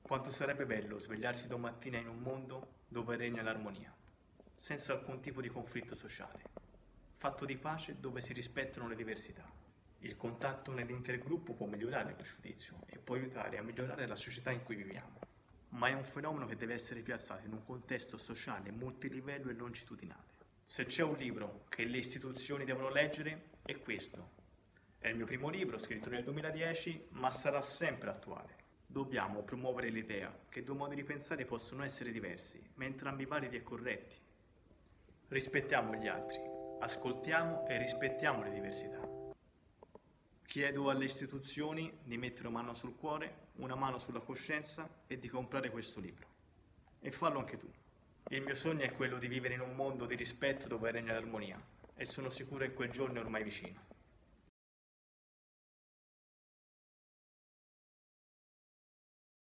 Quanto sarebbe bello svegliarsi domattina in un mondo dove regna l'armonia, senza alcun tipo di conflitto sociale, fatto di pace dove si rispettano le diversità. Il contatto nell'intergruppo può migliorare il pregiudizio e può aiutare a migliorare la società in cui viviamo, ma è un fenomeno che deve essere piazzato in un contesto sociale multilivello e longitudinale. Se c'è un libro che le istituzioni devono leggere, è questo. È il mio primo libro, scritto nel 2010, ma sarà sempre attuale. Dobbiamo promuovere l'idea che due modi di pensare possono essere diversi, ma entrambi validi e corretti. Rispettiamo gli altri, ascoltiamo e rispettiamo le diversità. Chiedo alle istituzioni di mettere una mano sul cuore, una mano sulla coscienza e di comprare questo libro. E fallo anche tu. Il mio sogno è quello di vivere in un mondo di rispetto dove regna l'armonia, e sono sicuro che quel giorno è ormai vicino.